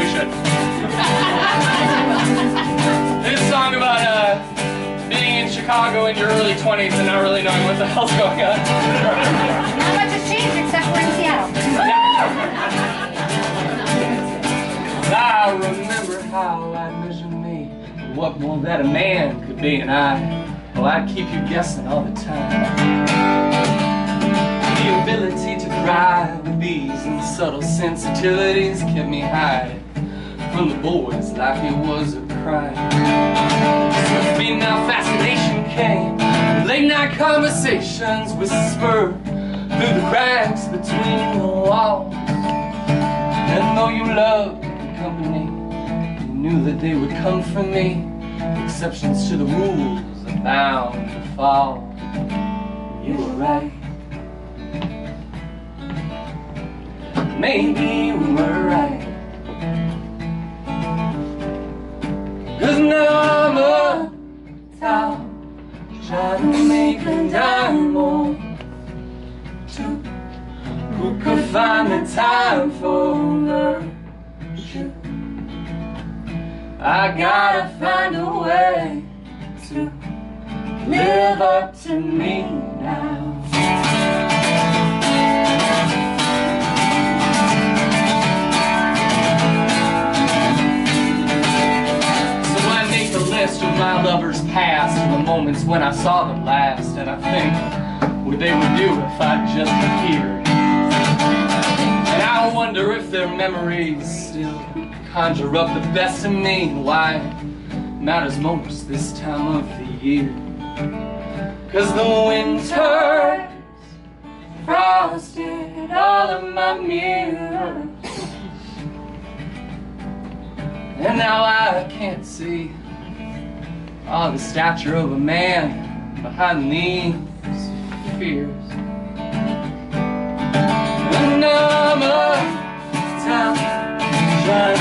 should. This song about being in Chicago in your early 20s and not really knowing what the hell's going on. Not much has changed except we're in Seattle. I remember how I'd measure me, what more that a man could be, and I'd keep you guessing all the time. The ability to cry with ease and subtle sensitivities kept me hiding from the boys like it was a crime. So female fascination came, late night conversations whispered through the cracks between the walls. And though you loved company, you knew that they would come from me. Exceptions to the rules are bound to fall. You were right. Maybe we were right. 'Cause now I'm uptown, trying to make a dime or two. Who could find the time for virtue? I gotta find a way to live up to me now. So I make a list of my lovers past and the moments when I saw them last, and I think what they would do if I just appeared. And I wonder if their memories still conjure up the best of me, and why it matters most this time of the year. 'Cause the winter's frosted all of my mirrors, and now I can't see all the stature of a man behind these fears. And I'm uptown, trying